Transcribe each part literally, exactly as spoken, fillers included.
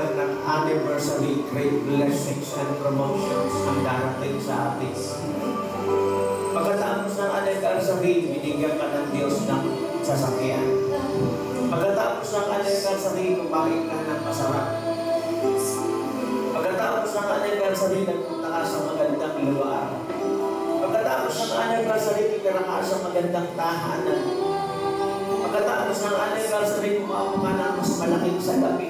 year ng anniversary, great blessings and promotions ang darating sa atin. Pagkatapos ng anniversary, binigyan ka ng Diyos ng sasakyan. Pagkatapos ng anniversary, kumain ka ng masarap. Pagkatapos ng anniversary, nagpunta ka sa magandang lugar. Pagkatapos ng anniversary, titira ka sa magandang tahanan. Pagkatapos ng anniversary, kumawa ka ng mas malaking salapi.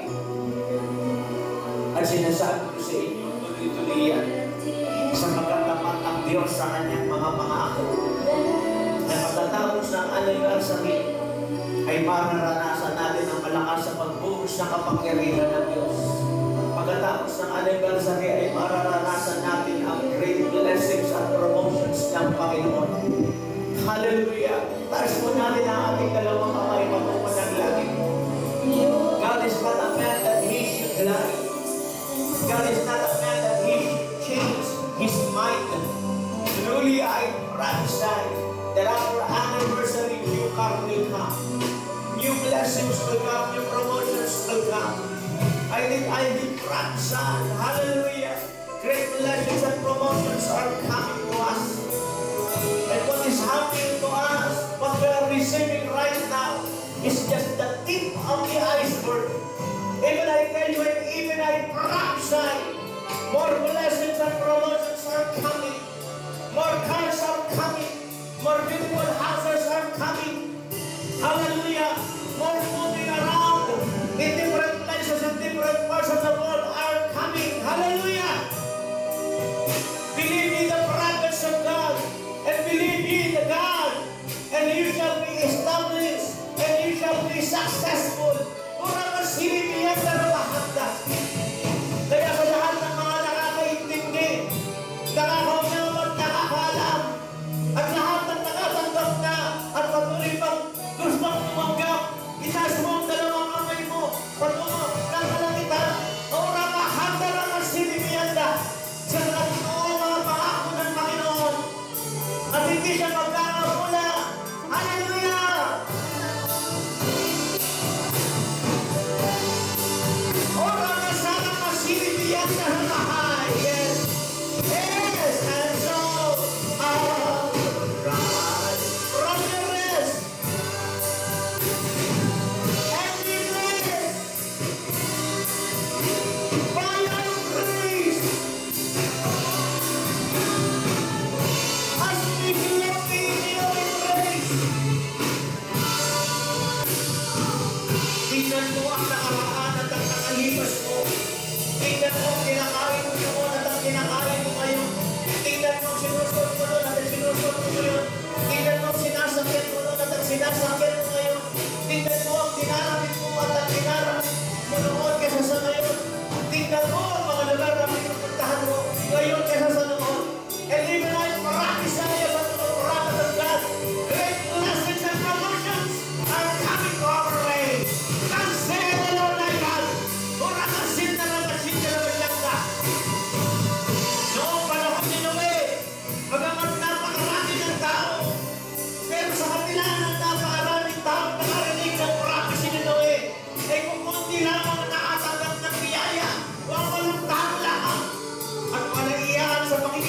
At sinasabi ko sa inyo, tuloy-tuloy yan, sa magkatapat ang Diyos sa kanyang mga pangako. At pagkatapos ng anniversary, ay mararanasan natin ang malakas sa pagbuhos ng kapangyarihan ng Diyos. Pagkatapos ng anniversary, ay mararanasan natin ang great blessings at promotions ng Panginoon. Hallelujah! Taas po natin ang ating dalawang kamay patungo ng langit. God is not a man that he should lie. God is not a man that he should change his mind. Truly, I prophesy that after anniversary, new car will come. New blessings will come. New promotions will come. I think I will prophesy. Hallelujah! Great blessings and promotions are coming to us. And what is happening to us, what we are receiving right now, is just the tip of the iceberg. Even I tell you, even I prophesy, more blessings and promotions are coming. More cars are coming. More beautiful houses are coming. Hallelujah. More moving around in different places and different parts of the world are coming. Hallelujah. Believe in the prophets of God and believe in the God, and you shall be established and you shall be successful. Kurang masilip yan na nabahanda. Kaya sa lahat ng mga nakakaintindi, nakakaunawang at nakakaalam, at lahat ng nakatanggap na at patuloy pang gustong tumanggap, itaas mo ang dalawang kamay mo, patungo ng kalangitan, ora mahanda ng masilip yan na sa natinoon mga pangako ng Panginoon at hindi siya magkakapula. Hallelujah! Ora na sana masilip yan na hamahay. Yes! Yes! And so, I'll rise from the rest and be blessed by your grace. As we live in your grace. Tingnan mo ang nakaraan at ang nakalipas mo. Tingnan mo ang kinakain mo noon at ang kinakain mo ngayon. Tingnan mo ang sinusot mo noon at ang sinusot mo ngayon. Tingnan mo ang sinasakyan mo noon at ang sinasakyan mo ngayon. Tingnan mo ang dinaramit mo at ang dinaramit mo noon kaysa sa ngayon. Tingnan mo ang mga lugar na pinupuntahan mo ngayon kaysa sa noon. And even I prophesy as a prophet of God, great blessings and promotions are coming to our way. Thus saith the Lord thy God, kurang asin na lang asin ka naman lang ka. Noong panahon ni Noe, magamat napakarami ng tao, pero sa kabila ng napakaraming tao nakarinig ng prophecy ni Noe, ay kung kunti lamang ang nakatanggap ng biyaya, walang tao lamang at walang iyakan sa Panginoon.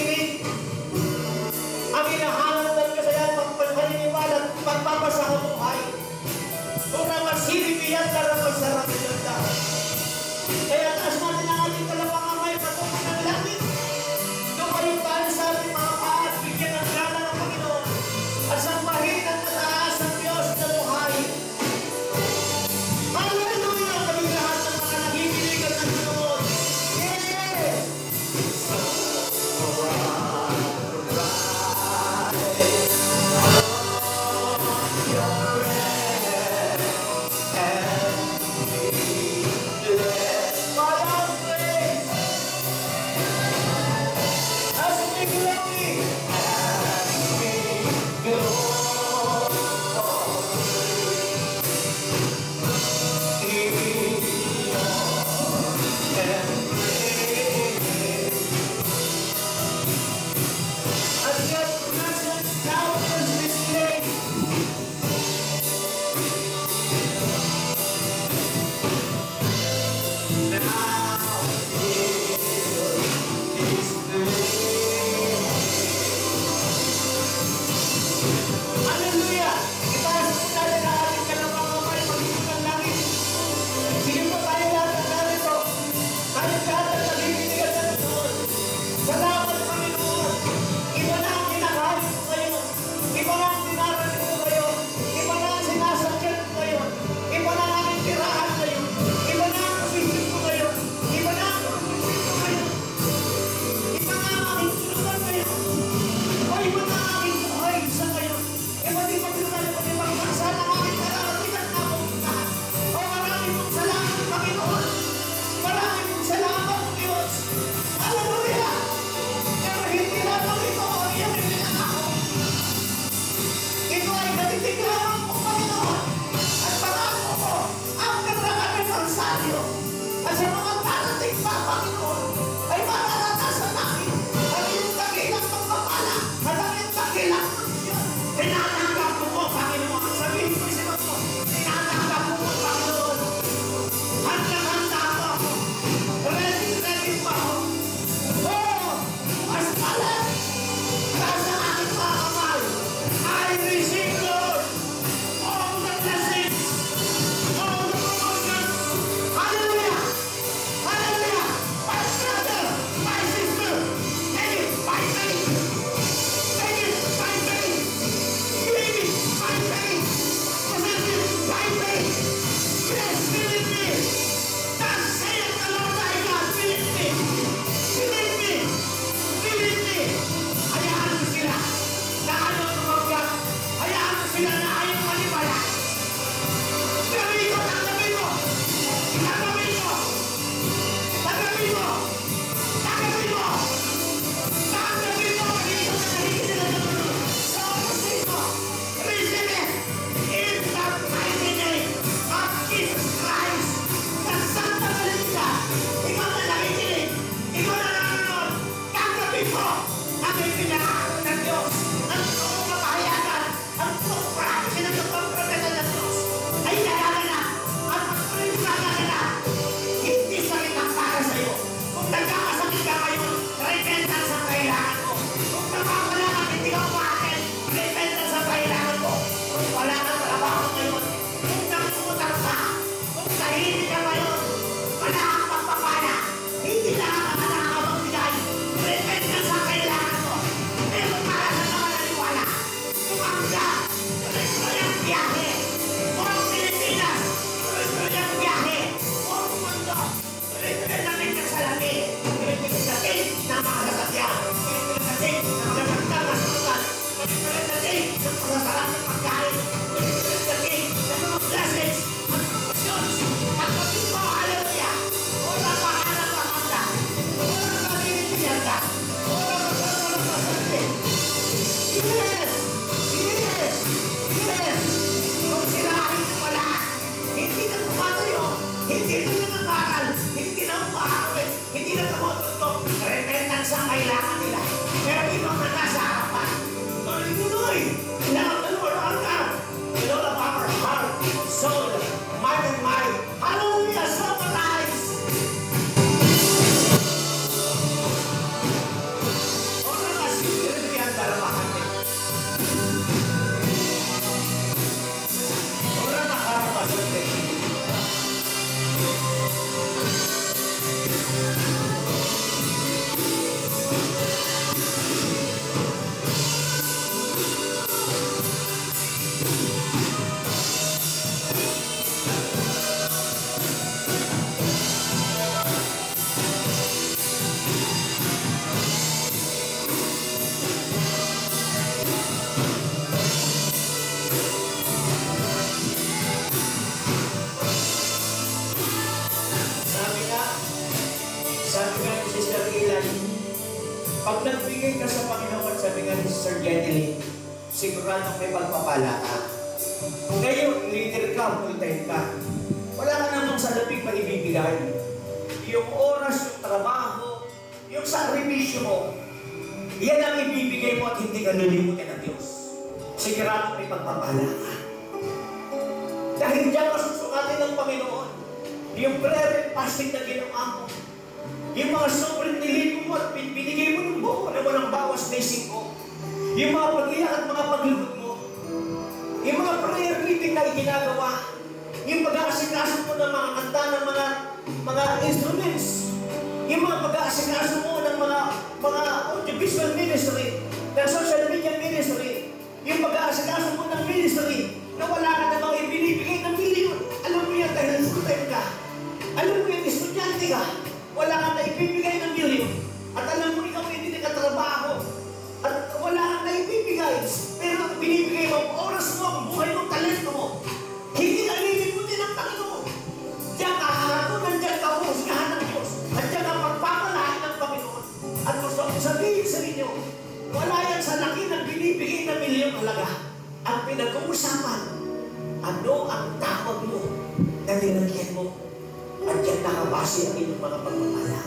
Sister Jenny, sigurado may pagpapala ka. Ngayon, leader ka, full-time ka. Wala ka namang salapig maibibigay. Yung oras, yung trabaho, yung sakripisyo mo, yan ang ibibigay mo at hindi ka nalimutin ng Diyos. Sigurado may pagpapala ka. Dahil diyan masusukatin ng Panginoon. Yung prayer and fasting na ginawa mo. Yung mga sobrang nilipin mo at binigay mo ng buo na walang bawas blessing ko. Yung mga pag-iyak at mga paglulog mo. Yung mga prayer meeting na ginagawa. Yung pag-aasikaso mo ng mga kanta ng mga mga instruments. Yung mga pag-aasikaso mo ng mga mga audiovisual ministry, ng social media ministry. Yung pag-aasikaso mo ng ministry na wala ka namang ibinibigay ng milyon. Alam mo yan dahil full-time ka. Alam mo yan, estudyante ka. Wala ka na ibibigay ng milyon. At alam mo ikaw hindi nakatrabaho. At wala ka na ibibigay. Pero binibigay mo ang oras mo, ang buhay mo, talento mo. Hindi ka lilimutin ng Panginoon. Diyan ka harapon, nandiyan ka husgahan ng Diyos. At diyan ka pagpapalain ng Panginoon. At gusto ko sabihin sa inyo, wala yan sa laki ng binibigay na milyon halaga. Ang pinag-uusapan, ano ang tawag mo na nilagyan mo? At yan nakabase ang inyong mga pagpapala.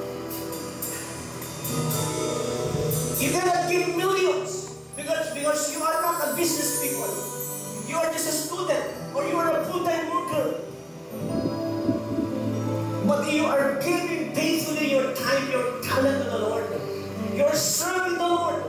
You cannot give millions because, because you are not a business people. You are just a student or you are a full-time worker. But you are giving faithfully your time, your talent to the Lord. You are serving the Lord.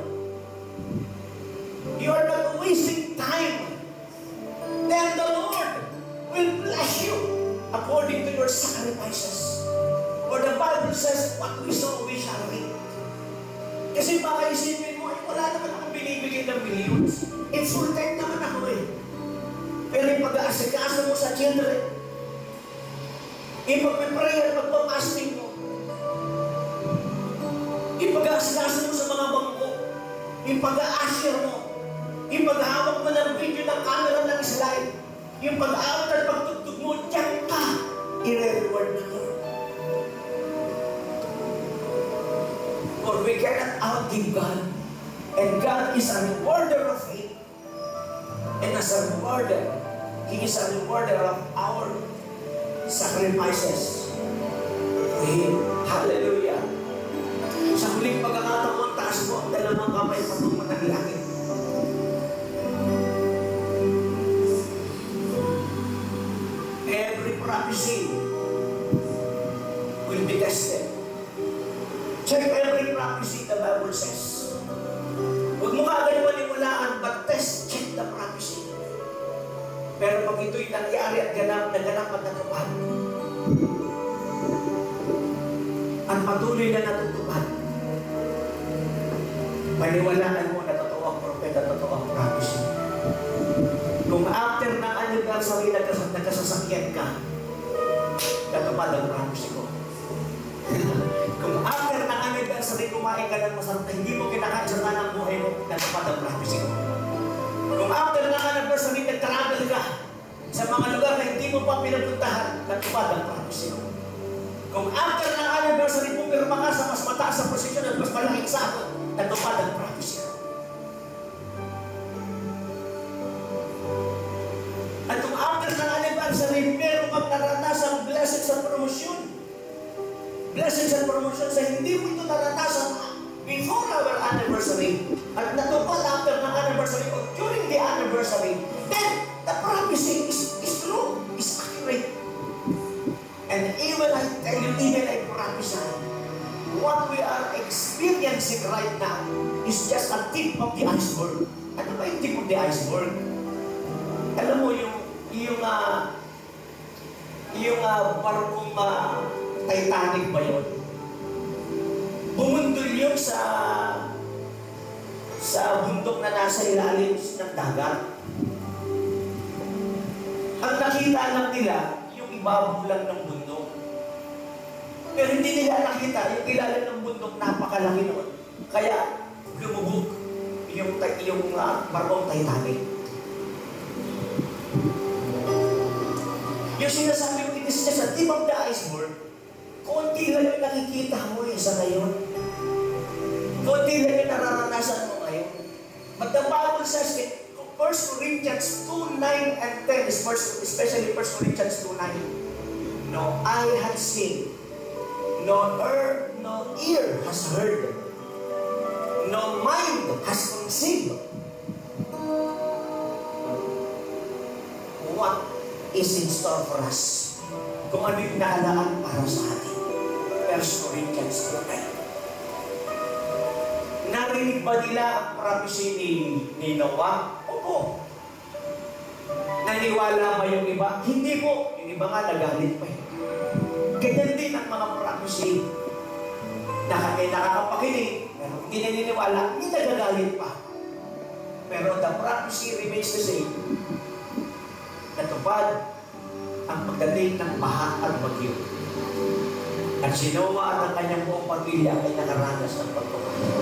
You are not wasting time. Then the Lord will bless you according to your sacrifices. For the Bible says, what we sow, we shall reap. Kasi baka isipin mo, eh, wala naman akong binibigay ng millions. Eh, full time naman ako eh. Pero yung pag-aasikaso mo sa children, yung pag-prayer, pag-fasting mo, yung pag-aasikaso mo sa mga bangko, yung pag-aasir mo, yung paghawak mo ng video ng camera ng slide, yung pag-aawat at pagtugtog mo, diyan ka, i-reward ng Lord. For we cannot outgive God. And God is a rewarder of faith. And as a rewarder, He is a rewarder of our sacrifices for Him. Hallelujah. Sa huling pagkakataon, taas mo ang dalawang kamay patungo ng langit. Every prophecy will be tested. Check every prophecy the Bible says. Huwag mo kaagad maniwalaan, but test, check the prophecy. Pero pag ito'y nangyari at ganap, naganap at natupad, ang patuloy na natutupad, maniwalaan mo na totoo ang propeta, totoo ang prophecy. Kung after na anniversary nagkasasakyan ka, natupad ang prophecy ko. Kung after na anniversary kumain ka ng masarap na hindi mo kinakain sa tanang buhay mo, natupad ang prophecy ko. Kung after na anniversary nag-travel ka sa mga lugar na hindi mo pa pinapuntahan, natupad ang prophecy ko. Kung after na anniversary pumirma ka sa mas mataas sa posisyon at mas malaking sako, natupad ang prophecy ko. At kung after na anniversary, meron kang naranasang blessing sa promosyon, blessings and promotion sa hindi mo ito naranasan before our anniversary at natupad after ng anniversary or during the anniversary, then the prophecy is, is true, is accurate. And even I tell you, even I prophesy, what we are experiencing right now is just a tip of the iceberg. Ano ba yung tip of the iceberg? Alam mo yung yung uh, yung uh, barkong uh, Titanic ba yun? Bumundol yun sa sa bundok na nasa ilalim ng dagat. Ang nakita lang nila, yung ibabaw lang ng bundok. Pero hindi nila nakita, yung ilalim ng bundok napakalaki noon. Kaya lumubog yung, yung uh, barkong Titanic. Yung sinasabi ko, it is just a tip of the iceberg. Kunti lang yung nakikita mo eh sa ngayon. Kunti lang yung nararanasan mo ngayon. But the Bible says in First Corinthians two, nine and ten, is first, especially First Corinthians two, nine. No eye has seen, no ear, no ear has heard, no mind has conceived what is in store for us. Kung ano yung naalaan para sa atin. First Corinthians two, nine. Narinig ba nila ang prophecy ni, ni Noah? Opo. Naniwala ba yung iba? Hindi po. Yung iba nga nagalit pa eh. Ganyan din ang mga prophecy. Na kami nakakapakinig, pero hindi naniniwala, hindi nagagalit pa. Pero the prophecy remains the same. Natupad ang pagdating ng baha at bagyo. At si Noah at ang kanyang buong pamilya ay nakaranas ng pagpapalito.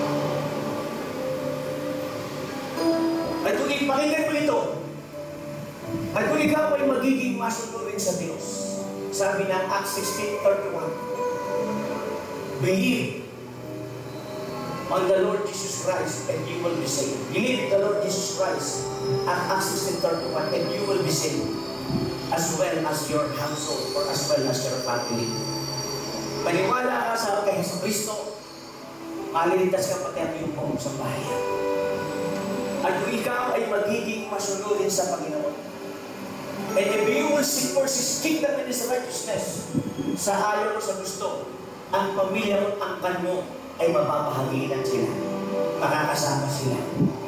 At kung ipakinggan mo ito, at kung ikaw ay magiging masunurin sa Diyos, sabi ng Acts sixteen thirty-one, believe on the Lord Jesus Christ and you will be saved. Believe in the Lord Jesus Christ at Acts sixteen thirty-one and you will be saved, as well as your household or as well as your family. Maniwala ka sa kay Kristo, maliligtas ka pati ang iyong buong sambahayan. At kung ikaw ay magiging masunurin sa Panginoon, and if you will seek first His kingdom and His righteousness, sa ayaw mo sa gusto, ang pamilya mo, ang kanyo, ay mapapahaginan sila. Makakasama sila.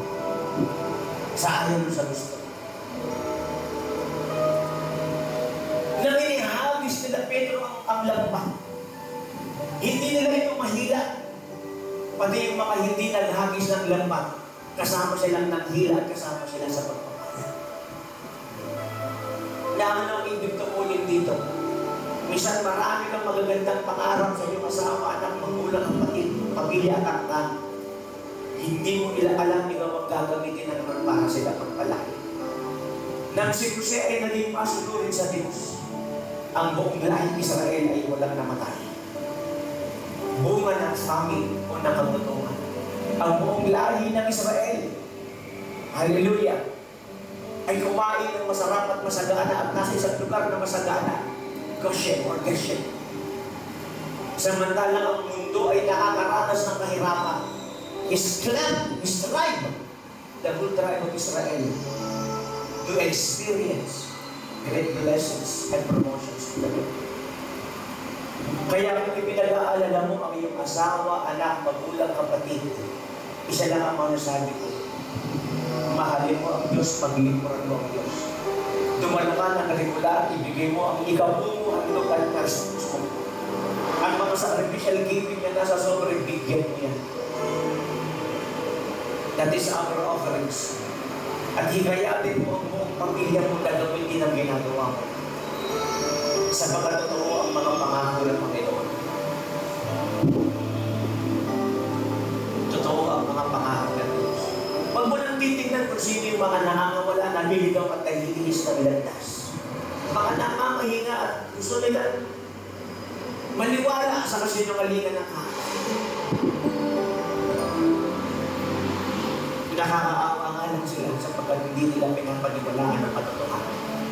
Sa ayaw mo sa gusto. Nang inihagis nila Pedro ang, ang lambat, hindi nila ito mahila. Pati yung mga hindi naghagis ng lambat, kasama silang naghila at kasama sila sa pagpapala. Na ano ang ibig tungkulin dito? Minsan marami kang magagandang pangarap sa iyong asawa, anak, magulang, kapatid, pamilya, anak, hindi mo nila alam nila maggagamitin ng naman para sila pagpalaki. Nang si Jose ay naging masunurin sa Diyos, ang buong lahing Israel ay walang namatay. Bunga ng famine o ng kagutungan. Ang buong lahi ng Israel, hallelujah, ay kumain ng masarap at masagana at nasa isang lugar na masagana, Goshen or Geshen. Samantalang ang mundo ay nakakaranas ng kahirapan. His clan, His tribe, the whole tribe of Israel, to experience great blessings and promotions to the Lord. Kaya kung ipinag-aalala mo ang iyong asawa, anak, magulang, kapatid, isa lang ang mga nasabi ko, mahalin mo ang Diyos, paglingkuran mo ang Diyos. Dumalo ka ng regular, ibigay mo ang ikabumo ang local persons mo. Ang mga sacrificial giving niya nasa sobrang bigyan mo yan. That is our offerings. At hikayatin mo ang buong pamilya mo na gawin din ang ginagawa mo. Sa pagkatotoo ang mga pangako ng Panginoon. Totoo ang mga pangako ng Diyos. Huwag mo nang titignan kung sino yung mga nakakawala, naliligaw at nahihilis na nilandas. Mga nakamahinga at gusto nila maniwala sa kasinungalingan ng kakay. Nakakaawa nga lang sila sapagkat hindi nila pinapaniwalaan ng katotohanan.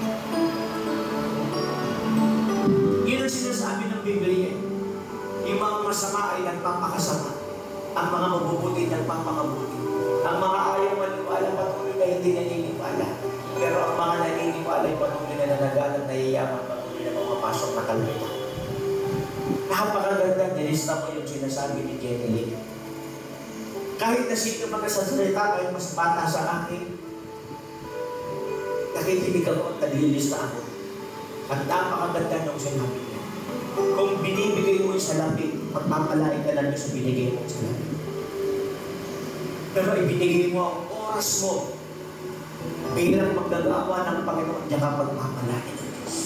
Yun ang sinasabi ng Biblia. Yung mga masama ay nagpapakasama. Ang mga mabubuti nagpapakabuti. Ang mga ayaw maniwala patuloy na hindi naniniwala. Pero ang mga naniniwala ay patuloy na nanagalan, nahiyaman, patuloy na pumapasok na kalita. Napakaganda, nilista mo yung sinasabi ni Jenny Lee. Kahit na sino magkasalita ay mas bata sa akin, nakikinig ako at nalilista ako. At napakaganda ng sinabi niya. Kung binibigay mo yung salapi, magpapalain ka lang sa binigay mo yung salapi. Pero ibinigay mo ang oras mo bilang maggagawa ng Panginoon niya kapag magpapalain ng Diyos.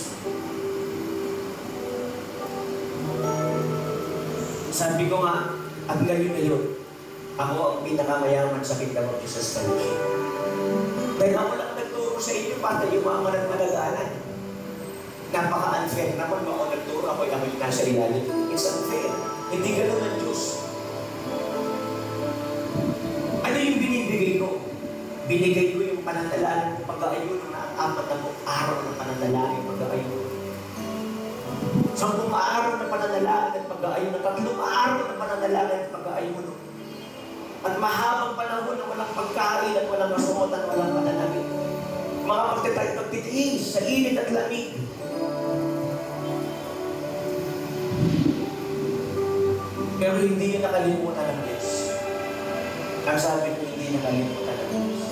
Sabi ko nga, at ngayon na yun, ako ang pinakamayaman sa kingdom of Jesus Fellowship. Dahil ako lang nagturo sa inyo para yumaman at malaganan. Napaka-unfair naman mo ako nagturo, ako yung ako'y nasa ilalim. It's unfair. Hindi ganun ang Diyos. Ano yung binibigay ko? Binigay ko yung pananalangin ng pag-aayuno na apat na araw ng pananalangin ng pag-aayuno. Sampung araw ng pananalangin ng pag-aayuno. Tatlong araw ng pananalangin ng pag-aayuno. At mahabang panahon na walang pagkain at walang masuotan, walang pananamit. Mga pagtitay, pagtitiis sa init at lamig. Pero hindi yun nakalimutan ng Diyos. Ang sabi ko, hindi nakalimutan ng Diyos.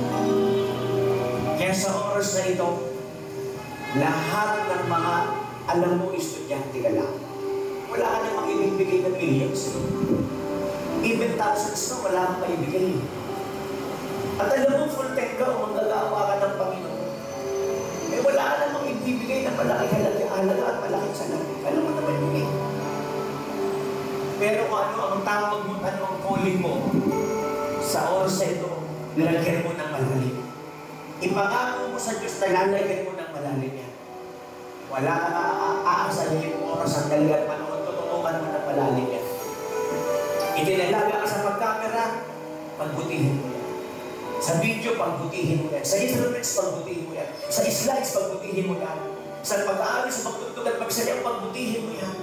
Kaya sa oras na ito, lahat ng mga alam mo, estudyante ka lang. Wala ka namang ibibigay ng millions. Even thousands na, wala kang maibigay. At alam mo, full-time ka o manggagawa ka ng Panginoon. Eh wala ka namang ibibigay na malaking halaga at malaking salapi. Alam mo naman yun eh. Pero kung ano ang tawag mo, ano ang calling mo, sa oras na ito, lalagyan mo ng malalim. Ipangako mo sa Diyos na lalagyan mo ng malalim yan. Wala ka na aasahin yung oras ang dalagat manood, tututukan mo ng malalim yan. Itinalaga ka sa pagkamera, pagbutihin mo yan. Sa video, pagbutihin mo yan. Sa instruments, pagbutihin mo yan. Sa slides, pagbutihin mo yan. Sa pag-aaral, sa pagtutug at pagsayaw, pagbutihin mo yan.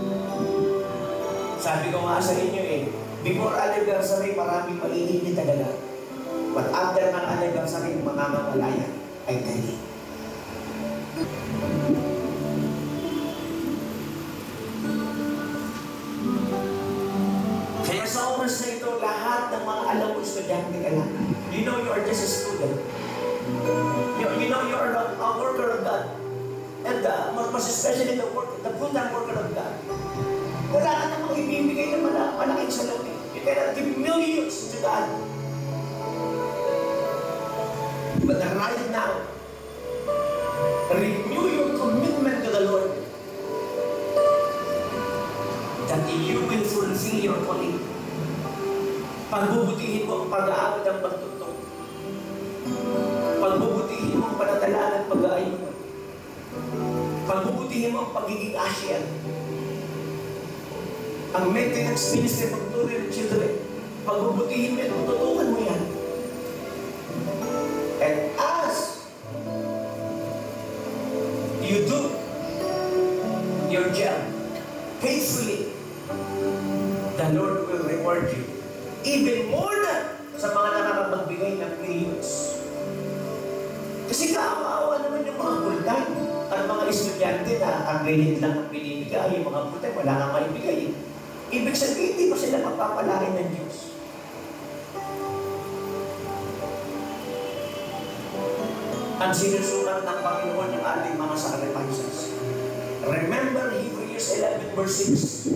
Sabi ko nga sa inyo eh, before anniversary, maraming maiinit talaga. But after ng anniversary, mga mamalayan ay dali. Kaya sa oras na ito, lahat ng mga alam mo, estudyante ka lang. You know you are just a student. You, you know you are a, a worker of God. And uh, most especially the, work, the full-time worker of God. Wala ka namang ibibigay na malak malaking salapi. You cannot give millions to God. But right now, renew your commitment to the Lord. That you will fulfill your calling. Pagbubutihin mo ang pag-aaral ng pagtutong. Pagbubutihin mo ang panatalaan at pag-aayuno. Pagbubutihin mo ang pagiging Asian. Ang maintenance ministry pagturi ng children. Pagbubutihin mo yan, tututukan mo yan. And as you do your job faithfully, the Lord will reward you even more than sa mga nakakapagbigay ng millions. Kasi kaawa-awa naman yung mga full-time at mga estudyante na ang grade lang ang binibigay, yung mga full-time wala nang maibigay. Ibig sabihin, hindi mo sila magpapalain ng Diyos. Ang sinusulat ng Panginoon ng ating mga sacrifices. Remember Hebrews eleven verse six.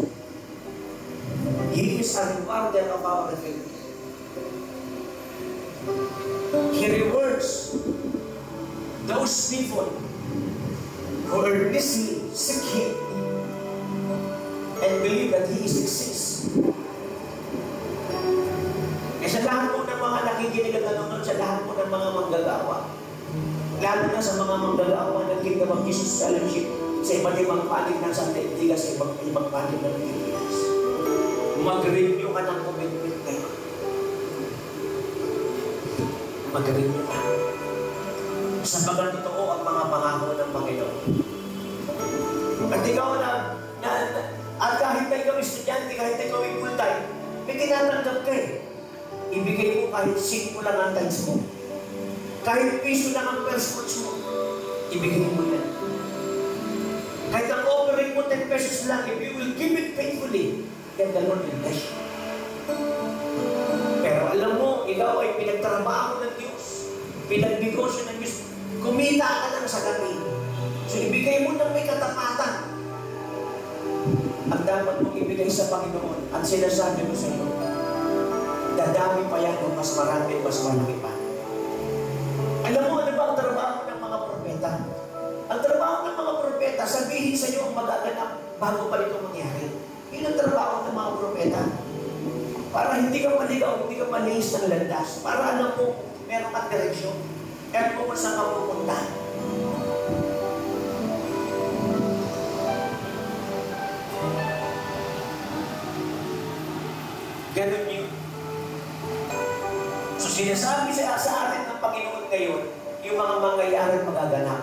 He is a rewarder of our faith. He rewards those people who earnestly seek Him and believe that He is exists. Eh sa lahat po ng mga nakikinig at nanonood, sa lahat po ng mga manggagawa, lalo na sa mga manggagawa ng Kingdom of Jesus Fellowship, sa iba't ibang panig ng Santa Iglesia, sa ibang ibang panig ng Pilipinas, mag-renew ka ng commitment ngayon. Mag-renew ka. Sabagan totoo ang mga pangako ng Panginoon. At ikaw na, na, na at kahit na ikaw estudyante, kahit na ikaw ay full-time, may tinatanggap ka eh. Ibigay mo kahit sing mo lang ang times mo. Kahit piso lang ang first fruits mo, ibigay mo yan. Kahit ang offering mo ten pesos lang, if you will give it faithfully, then the Lord will bless you. Pero alam mo, ikaw ay pinagtrabaho ng Diyos, pinagnegosyo ng Diyos, kumita ka lang sa gabi. So ibigay mo ng may katapatan. Ang dapat mong ibigay sa Panginoon, ang sinasabi mo sa iyo, dadami pa yan o mas marami, mas malaki pa. Alam mo, ano ba ang trabaho ng mga propeta? Ang trabaho ng mga propeta, sabihin sa iyo ang magaganap bago pa ito mangyari. Yun ang trabaho ng mga propeta. Para hindi ka maligaw, hindi ka malihis ng landas. Para alam mo, meron kang direksyon. Kaya mo kung saan ka pupunta. Ganun yun. So Sinasabi sa, sa atin ng Panginoon ngayon, yung mga mangyayari magaganap.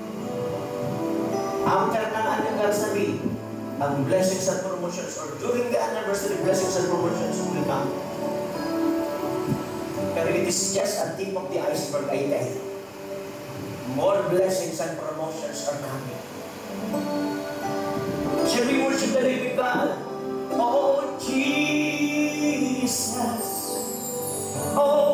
After ng anniversary, ang blessings and promotions, or during the anniversary, blessings and promotions will come. Pero it is just a tip of the iceberg, I tell you. More blessings and promotions are coming. Shall we worship the living God? Oh, Jesus. Oh,